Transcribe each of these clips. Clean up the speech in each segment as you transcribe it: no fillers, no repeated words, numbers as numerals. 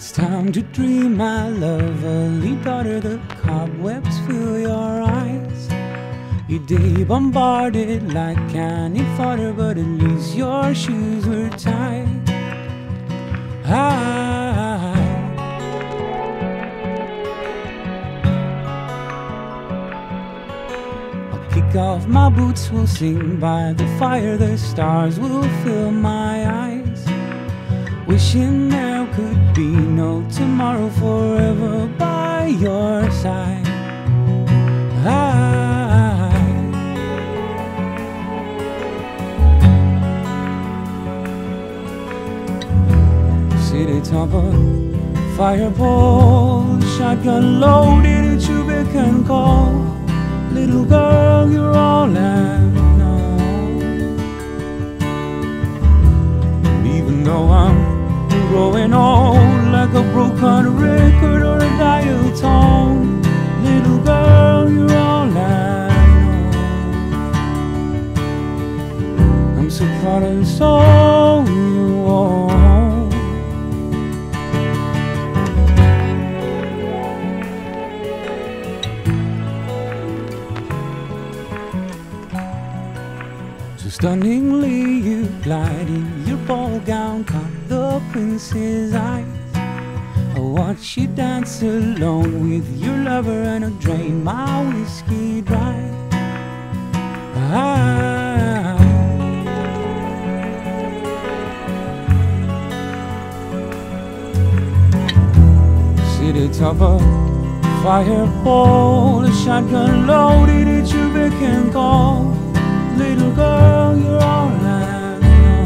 It's time to dream, my lovely daughter. The cobwebs fill your eyes. Your day bombarded like candy fodder, but at least your shoes were tied. I'll kick off my boots, we'll sing by the fire. The stars will fill my eyes, wishing there could be no tomorrow, forever by your side. Sit atop a fire pole, shotgun loaded at your beck and call. Little girl, you're all I know. And even though I'm growing old, like a broken record or a dial tone, little girl, you're all I know. I'm so proud of the soul you own. So stunningly you glide in your ball gown, caught the prince's eyes. I watch you dance alone with your lover, and I drain my whiskey dry. Sit atop a fire pole, a shotgun loaded at your beck and call. Little girl, you're all I know.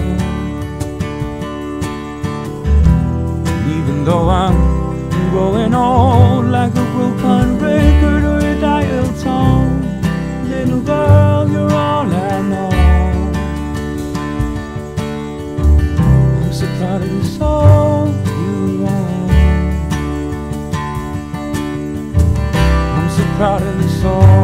Even though I'm growing old, like a broken record or a dial tone, little girl, you're all I know. I'm so proud of the soul you own. I'm so proud of the soul.